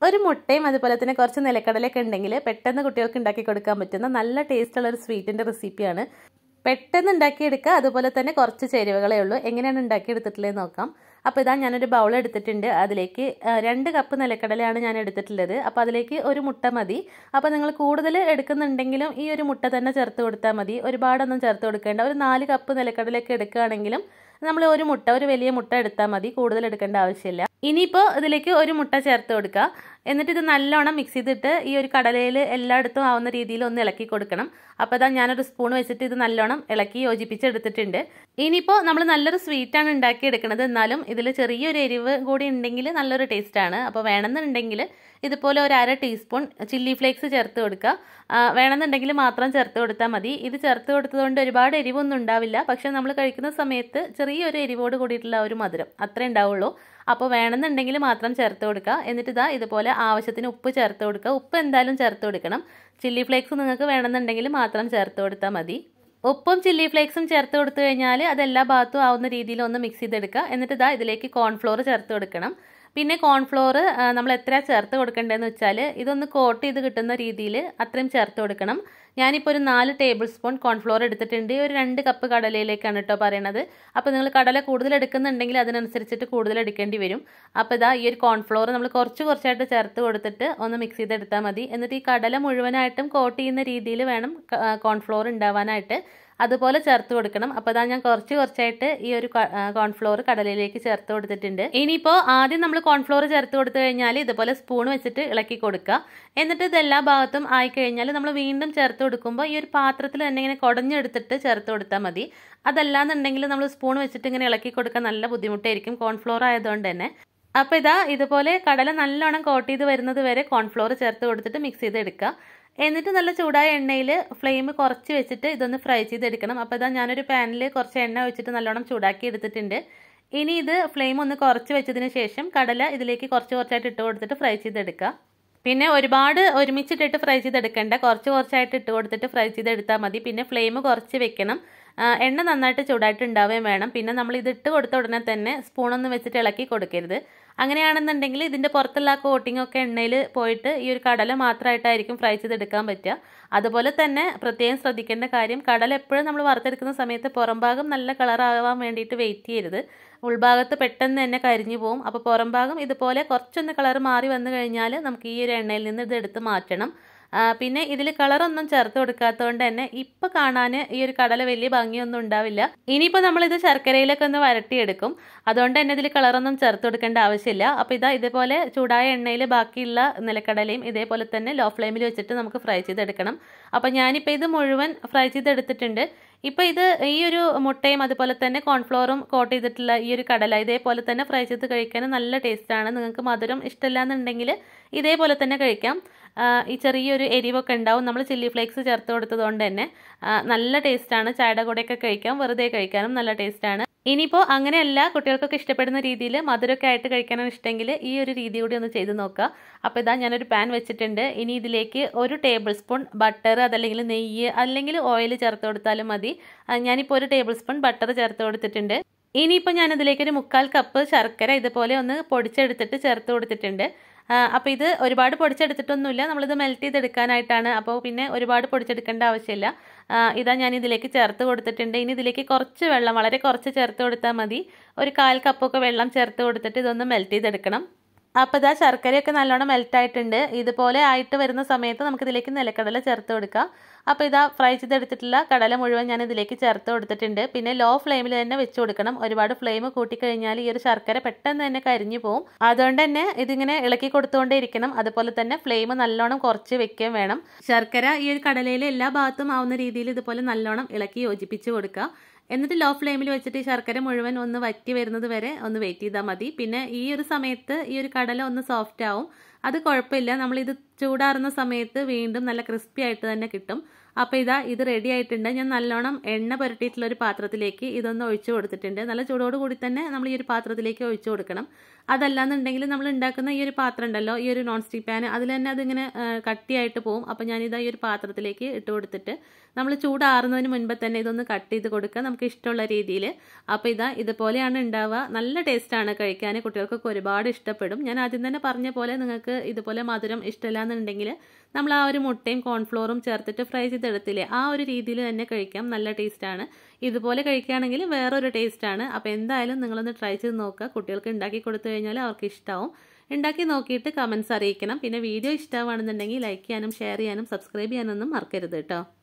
ഒരു മുട്ടയും അതുപോലെ തന്നെ കുറച്ച് നിലക്കടലയൊക്കെ ഉണ്ടെങ്കിൽ പെട്ടെന്ന് കുട്ടികൾക്ക് ഉണ്ടാക്കി കൊടുക്കാൻ പറ്റുന്ന നല്ല ടേസ്റ്റുള്ള ഒരു സ്വീറ്റിൻ്റെ റെസിപ്പിയാണ്. പെട്ടെന്ന് ഉണ്ടാക്കിയെടുക്കുക. അതുപോലെ തന്നെ കുറച്ച് ചേരുവകളേ ഉള്ളൂ. എങ്ങനെയാണ് ഉണ്ടാക്കിയെടുത്തിട്ടുള്ളത് നോക്കാം. അപ്പോൾ ഇതാ ഞാനൊരു ബൗൾ എടുത്തിട്ടുണ്ട്. അതിലേക്ക് 2 കപ്പ് നിലക്കടലയാണ് ഞാൻ എടുത്തിട്ടുള്ളത്. അപ്പോൾ അതിലേക്ക് ഒരു മുട്ട മതി. അപ്പോൾ നിങ്ങൾ കൂടുതൽ എടുക്കുന്നുണ്ടെങ്കിലും ഈ ഒരു മുട്ട തന്നെ ചേർത്ത് കൊടുത്താൽ മതി. ഒരുപാടൊന്നും ചേർത്ത് കൊടുക്കേണ്ട. ഒരു 4 കപ്പ് നിലക്കടലയൊക്കെ എടുക്കുകയാണെങ്കിലും നമ്മൾ ഒരു വലിയ മുട്ട എടുത്താൽ മതി. കൂടുതൽ എടുക്കേണ്ട ആവശ്യമില്ല. ഇനിയിപ്പോൾ ഇതിലേക്ക് ഒരു മുട്ട ചേർത്ത് കൊടുക്കുക. എന്നിട്ട് ഇത് നല്ലോണം മിക്സ് ചെയ്തിട്ട് ഈ ഒരു കടലയിൽ എല്ലായിടത്തും ആവുന്ന രീതിയിൽ ഒന്ന് ഇളക്കി കൊടുക്കണം. അപ്പോൾ ഇതാ ഞാനൊരു സ്പൂൺ വെച്ചിട്ട് ഇത് നല്ലോണം ഇളക്കി യോജിപ്പിച്ചെടുത്തിട്ടുണ്ട്. ഇനിയിപ്പോൾ നമ്മൾ നല്ലൊരു സ്വീറ്റാണ് ഉണ്ടാക്കിയെടുക്കുന്നത്. എന്നാലും ഇതിൽ ചെറിയൊരു എരിവ് കൂടി ഉണ്ടെങ്കിൽ നല്ലൊരു ടേസ്റ്റാണ്. അപ്പോൾ വേണമെന്നുണ്ടെങ്കിൽ ഇതുപോലെ ഒരു 1/2 ടീസ്പൂൺ ചില്ലി ഫ്ലേക്സ് ചേർത്ത് കൊടുക്കുക. വേണമെന്നുണ്ടെങ്കിൽ മാത്രം ചേർത്ത് കൊടുത്താൽ മതി. ഇത് ചേർത്ത് കൊടുത്തതുകൊണ്ട് ഒരുപാട് എരിവൊന്നും ഉണ്ടാവില്ല. പക്ഷെ നമ്മൾ കഴിക്കുന്ന സമയത്ത് ചെറിയൊരു എരിവോട് കൂടിയിട്ടുള്ള ഒരു മധുരം അത്രേ ഉണ്ടാവുള്ളൂ. അപ്പോൾ വേണമെന്നുണ്ടെങ്കിൽ മാത്രം ചേർത്ത് കൊടുക്കുക. എന്നിട്ട് ഇതുപോലെ ആവശ്യത്തിന് ഉപ്പ് ചേർത്ത് കൊടുക്കുക. ഉപ്പ് എന്തായാലും ചേർത്ത് കൊടുക്കണം. ചില്ലി ഫ്ലേക്സ് നിങ്ങൾക്ക് വേണമെന്നുണ്ടെങ്കിൽ മാത്രം ചേർത്ത് കൊടുത്താൽ മതി. ഉപ്പും ചില്ലി ഫ്ലേക്സും ചേർത്ത് കൊടുത്തു കഴിഞ്ഞാൽ അതെല്ലാ ഭാഗത്തും ആവുന്ന രീതിയിൽ ഒന്ന് മിക്സ് ചെയ്തെടുക്കുക. എന്നിട്ട് ഇതിലേക്ക് കോൺഫ്ലോർ ചേർത്ത് കൊടുക്കണം. പിന്നെ കോൺഫ്ലോർ നമ്മൾ എത്ര ചേർത്ത് കൊടുക്കേണ്ടതെന്ന് വെച്ചാൽ ഇതൊന്ന് കോട്ട് ചെയ്ത് കിട്ടുന്ന രീതിയിൽ അത്രയും ചേർത്ത് കൊടുക്കണം. ഞാനിപ്പോൾ ഒരു 4 ടേബിൾ സ്പൂൺ കോൺഫ്ലോർ എടുത്തിട്ടുണ്ട്. ഒരു 2 കപ്പ് കടലയിലേക്കാണ് കേട്ടോ പറയണത്. അപ്പോൾ നിങ്ങൾ കടല കൂടുതൽ എടുക്കുന്നുണ്ടെങ്കിൽ അതിനനുസരിച്ചിട്ട് കൂടുതൽ എടുക്കേണ്ടി വരും. അപ്പോൾ ഈ ഒരു കോൺഫ്ലോർ നമ്മൾ കുറച്ചായിട്ട് ചേർത്ത് കൊടുത്തിട്ട് ഒന്ന് മിക്സ് ചെയ്തെടുത്താൽ മതി. എന്നിട്ട് ഈ കടല മുഴുവനായിട്ടും കോട്ട് ചെയ്യുന്ന രീതിയിൽ വേണം കോൺഫ്ലോർ ഉണ്ടാവാനായിട്ട്. അതുപോലെ ചേർത്ത് കൊടുക്കണം. അപ്പോൾ ഞാൻ കുറച്ചായിട്ട് ഈ ഒരു കോൺഫ്ലോർ കടലയിലേക്ക് ചേർത്ത് കൊടുത്തിട്ടുണ്ട്. ഇനിയിപ്പോൾ ആദ്യം നമ്മൾ കോൺഫ്ലോർ ചേർത്ത് കൊടുത്തു കഴിഞ്ഞാൽ ഇതുപോലെ സ്പൂൺ വെച്ചിട്ട് ഇളക്കി കൊടുക്കുക. എന്നിട്ട് ഇത് എല്ലാ ഭാഗത്തും ആയിക്കഴിഞ്ഞാൽ നമ്മൾ വീണ്ടും ചേർത്ത് കൊടുക്കുമ്പോൾ ഈ ഒരു പാത്രത്തിൽ തന്നെ ഇങ്ങനെ കുടഞ്ഞെടുത്തിട്ട് ചേർത്ത് കൊടുത്താൽ മതി. അതല്ലാന്നുണ്ടെങ്കിൽ നമ്മൾ സ്പൂൺ വെച്ചിട്ട് ഇങ്ങനെ ഇളക്കി കൊടുക്കാൻ നല്ല ബുദ്ധിമുട്ടായിരിക്കും, കോൺഫ്ലോർ ആയതുകൊണ്ട് തന്നെ. അപ്പോൾ ഇതുപോലെ കടല നല്ലോണം കോട്ട് ചെയ്ത് വരുന്നത് വരെ കോൺഫ്ലോർ ചേർത്ത് കൊടുത്തിട്ട് മിക്സ് ചെയ്തെടുക്കുക. എന്നിട്ട് നല്ല ചൂടായ എണ്ണയിൽ ഫ്ലെയിം കുറച്ച് വെച്ചിട്ട് ഇതൊന്ന് ഫ്രൈ ചെയ്തെടുക്കണം. അപ്പോൾ ഞാനൊരു പാനിൽ കുറച്ച് എണ്ണ ഒഴിച്ചിട്ട് നല്ലോണം ചൂടാക്കി എടുത്തിട്ടുണ്ട്. ഇനി ഇത് ഫ്ലെയിം ഒന്ന് കുറച്ച് വെച്ചതിന് ശേഷം കടല ഇതിലേക്ക് കുറച്ചായിട്ട് ഇട്ട് കൊടുത്തിട്ട് ഫ്രൈ ചെയ്തെടുക്കുക. പിന്നെ ഒരുപാട് ഒരുമിച്ചിട്ടിട്ട് ഫ്രൈ ചെയ്തെടുക്കേണ്ട, കുറച്ചായിട്ട് ഇട്ട് കൊടുത്തിട്ട് ഫ്രൈ ചെയ്തെടുത്താൽ മതി. പിന്നെ ഫ്ലെയിം കുറച്ച് വെക്കണം. എണ്ണ നന്നായിട്ട് ചൂടായിട്ട് ഉണ്ടാവുകയും വേണം. പിന്നെ നമ്മൾ ഇത് ഇട്ട് കൊടുത്ത ഉടനെ തന്നെ സ്പൂണൊന്നും വെച്ചിട്ട് ഇളക്കി കൊടുക്കരുത്. അങ്ങനെയാണെന്നുണ്ടെങ്കിൽ ഇതിൻ്റെ പുറത്തുള്ള കോട്ടിങ്ങൊക്കെ എണ്ണയിൽ പോയിട്ട് ഈ ഒരു കടല മാത്രമായിട്ടായിരിക്കും ഫ്രൈ ചെയ്തെടുക്കാൻ പറ്റുക. അതുപോലെ തന്നെ പ്രത്യേകം ശ്രദ്ധിക്കേണ്ട കാര്യം, കടല എപ്പോഴും നമ്മൾ വറുത്തെടുക്കുന്ന സമയത്ത് പുറം ഭാഗം നല്ല കളറാവാൻ വേണ്ടിയിട്ട് വെയിറ്റ് ചെയ്യരുത്. ഉൾഭാഗത്ത് പെട്ടെന്ന് തന്നെ കരിഞ്ഞു പോകും. അപ്പോൾ പുറം ഭാഗം ഇതുപോലെ കുറച്ചൊന്ന് കളർ മാറി വന്നു കഴിഞ്ഞാൽ നമുക്ക് ഈ ഒരു എണ്ണയിൽ നിന്ന് ഇത് എടുത്ത് മാറ്റണം. പിന്നെ ഇതിൽ കളറൊന്നും ചേർത്ത് കൊടുക്കാത്തതുകൊണ്ട് തന്നെ ഇപ്പം കാണാൻ ഈ ഒരു കടല വലിയ ഭംഗിയൊന്നും ഉണ്ടാവില്ല. ഇനിയിപ്പോൾ നമ്മളിത് ശർക്കരയിലൊക്കെ ഒന്ന് വരട്ടിയെടുക്കും. അതുകൊണ്ട് തന്നെ ഇതിൽ കളറൊന്നും ചേർത്ത് കൊടുക്കേണ്ട ആവശ്യമില്ല. അപ്പോൾ ഇതേപോലെ ചൂടായ എണ്ണയിൽ ബാക്കിയുള്ള നിലക്കടലയും ഇതേപോലെ തന്നെ ലോ ഫ്ലെയിമിൽ വെച്ചിട്ട് നമുക്ക് ഫ്രൈ ചെയ്തെടുക്കണം. അപ്പോൾ ഞാനിപ്പോൾ ഇത് മുഴുവൻ ഫ്രൈ ചെയ്തെടുത്തിട്ടുണ്ട്. ഇപ്പോൾ ഈ ഒരു മുട്ടയും അതുപോലെ തന്നെ കോൺഫ്ലോറും കോട്ട് ചെയ്തിട്ടുള്ള ഈ ഒരു കടല ഇതേപോലെ തന്നെ ഫ്രൈ ചെയ്ത് കഴിക്കാൻ നല്ല ടേസ്റ്റാണ്. നിങ്ങൾക്ക് മധുരം ഇഷ്ടമില്ല എന്നുണ്ടെങ്കിൽ ഇതേപോലെ തന്നെ കഴിക്കാം. ഈ ചെറിയൊരു എരിവൊക്കെ ഉണ്ടാവും. നമ്മൾ ചില്ലി ഫ്ലേക്സ് ചേർത്ത് കൊടുത്തതുകൊണ്ട് തന്നെ നല്ല ടേസ്റ്റാണ്. ചായയുടെ കൂടെയൊക്കെ കഴിക്കാം, വെറുതെ കഴിക്കാനും നല്ല ടേസ്റ്റാണ്. ഇനിയിപ്പോൾ അങ്ങനെയല്ല, കുട്ടികൾക്കൊക്കെ ഇഷ്ടപ്പെടുന്ന രീതിയിൽ മധുരമൊക്കെ ആയിട്ട് കഴിക്കാനാണ് ഇഷ്ടമെങ്കിൽ ഈ ഒരു രീതി കൂടി ഒന്ന് ചെയ്ത് നോക്കുക. അപ്പോൾ ഞാനൊരു പാൻ വെച്ചിട്ടുണ്ട്. ഇനി ഇതിലേക്ക് 1 ടേബിൾ സ്പൂൺ ബട്ടർ, അതല്ലെങ്കിൽ നെയ്യ് അല്ലെങ്കിൽ ഓയിൽ ചേർത്ത് കൊടുത്താലും മതി. ഞാനിപ്പോൾ 1 ടേബിൾ സ്പൂൺ ബട്ടർ ചേർത്ത് കൊടുത്തിട്ടുണ്ട്. ഇനിയിപ്പോൾ ഞാനിതിലേക്ക് ഒരു 1/4 കപ്പ് ശർക്കര ഇതുപോലെ ഒന്ന് പൊടിച്ചെടുത്തിട്ട് ചേർത്ത് കൊടുത്തിട്ടുണ്ട്. അപ്പോൾ ഇത് ഒരുപാട് പൊടിച്ചെടുത്തിട്ടൊന്നുമില്ല, നമ്മളിത് മെൽറ്റ് ചെയ്തെടുക്കാനായിട്ടാണ്. അപ്പോൾ പിന്നെ ഒരുപാട് പൊടിച്ചെടുക്കേണ്ട ആവശ്യമില്ല. ഞാൻ ഇതിലേക്ക് ചേർത്ത് കൊടുത്തിട്ടുണ്ട്. ഇനി ഇതിലേക്ക് കുറച്ച് വെള്ളം, വളരെ കുറച്ച് ചേർത്ത് കൊടുത്താൽ മതി. ഒരു 1/4 കപ്പൊക്കെ വെള്ളം ചേർത്ത് കൊടുത്തിട്ട് ഇതൊന്ന് മെൽറ്റ് ചെയ്തെടുക്കണം. അപ്പോൾ ശർക്കരയൊക്കെ നല്ലോണം മെൽറ്റായിട്ടുണ്ട്. ഇതുപോലെ ആയിട്ട് വരുന്ന സമയത്ത് നമുക്കിതിലേക്ക് നിലക്കടല ചേർത്ത് കൊടുക്കാം. അപ്പോൾ ഫ്രൈ ചെയ്തെടുത്തിട്ടുള്ള കടല മുഴുവൻ ഞാൻ ഇതിലേക്ക് ചേർത്ത് കൊടുത്തിട്ടുണ്ട്. പിന്നെ ലോ ഫ്ലെയിമിൽ തന്നെ വെച്ച് കൊടുക്കണം. ഒരുപാട് ഫ്ലെയിം കൂട്ടിക്കഴിഞ്ഞാൽ ഈ ഒരു ശർക്കര പെട്ടെന്ന് തന്നെ കരിഞ്ഞു പോകും. അതുകൊണ്ട് തന്നെ ഇതിങ്ങനെ ഇളക്കി കൊടുത്തുകൊണ്ടേ ഇരിക്കണം. അതുപോലെ തന്നെ ഫ്ലെയിം നല്ലോണം കുറച്ച് വെക്കുകയും വേണം. ശർക്കര ഈ ഒരു കടലയിൽ എല്ലാ ഭാഗത്തും ആവുന്ന രീതിയിൽ ഇതുപോലെ നല്ലോണം ഇളക്കി യോജിപ്പിച്ച് കൊടുക്കുക. എന്നിട്ട് ലോ ഫ്ലെയിമിൽ വെച്ചിട്ട് ഈ ശർക്കര മുഴുവൻ ഒന്ന് വറ്റി വരുന്നത് വരെ ഒന്ന് വെയിറ്റ് ചെയ്താൽ മതി. പിന്നെ ഈ ഒരു സമയത്ത് ഈ ഒരു കടല ഒന്ന് സോഫ്റ്റ് ആവും. അത് കുഴപ്പമില്ല. നമ്മളിത് ചൂടാറുന്ന സമയത്ത് വീണ്ടും നല്ല ക്രിസ്പി ആയിട്ട് തന്നെ കിട്ടും. അപ്പോൾ ഇതാ ഇത് റെഡി ആയിട്ടുണ്ട്. ഞാൻ നല്ലോണം എണ്ണ പുരട്ടിയിട്ടുള്ള ഒരു പാത്രത്തിലേക്ക് ഇതൊന്ന് ഒഴിച്ചു കൊടുത്തിട്ടുണ്ട്. നല്ല ചൂടോട് കൂടി തന്നെ നമ്മൾ ഈ ഒരു പാത്രത്തിലേക്ക് ഒഴിച്ചു കൊടുക്കണം. അതല്ലാന്നുണ്ടെങ്കിൽ നമ്മൾ ഉണ്ടാക്കുന്ന ഈ ഒരു പാത്രം ഉണ്ടല്ലോ, ഈ ഒരു നോൺ സ്റ്റിക്ക് പാൻ, അതിൽ തന്നെ അതിങ്ങനെ കട്ടിയായിട്ട് പോകും. അപ്പോൾ ഞാനിതാ ഈ ഒരു പാത്രത്തിലേക്ക് ഇട്ട് കൊടുത്തിട്ട് നമ്മൾ ചൂടാറുന്നതിന് മുൻപ് തന്നെ ഇതൊന്ന് കട്ട് ചെയ്ത് കൊടുക്കുക നമുക്ക് ഇഷ്ടമുള്ള രീതിയിൽ. അപ്പോൾ ഇതാ ഇതുപോലെയാണ് ഉണ്ടാവുക. നല്ല ടേസ്റ്റാണ് കഴിക്കാൻ, കുട്ടികൾക്കൊക്കെ ഒരുപാട് ഇഷ്ടപ്പെടും. ഞാൻ ആദ്യം തന്നെ പറഞ്ഞ പോലെ നിങ്ങൾക്ക് ഇതുപോലെ മധുരം ഇഷ്ടമില്ല എന്നുണ്ടെങ്കിൽ നമ്മൾ ആ ഒരു മുട്ടയും കോൺഫ്ലോറും ചേർത്തിട്ട് ഫ്രൈ ചെയ്തെടുത്തില്ലേ, ആ ഒരു രീതിയിൽ തന്നെ കഴിക്കാം. നല്ല ടേസ്റ്റാണ്. ഇതുപോലെ കഴിക്കുകയാണെങ്കിൽ വേറൊരു ടേസ്റ്റാണ്. അപ്പോൾ എന്തായാലും നിങ്ങളൊന്ന് ട്രൈ ചെയ്ത് നോക്കുക. കുട്ടികൾക്ക് ഉണ്ടാക്കി കൊടുത്തു കഴിഞ്ഞാൽ അവർക്ക് ഇഷ്ടമാവും. ഉണ്ടാക്കി നോക്കിയിട്ട് കമൻസ് അറിയിക്കണം. പിന്നെ വീഡിയോ ഇഷ്ടമാണെന്നുണ്ടെങ്കിൽ ലൈക്ക് ചെയ്യാനും ഷെയർ ചെയ്യാനും സബ്സ്ക്രൈബ് ചെയ്യാനൊന്നും മറക്കരുത് കേട്ടോ.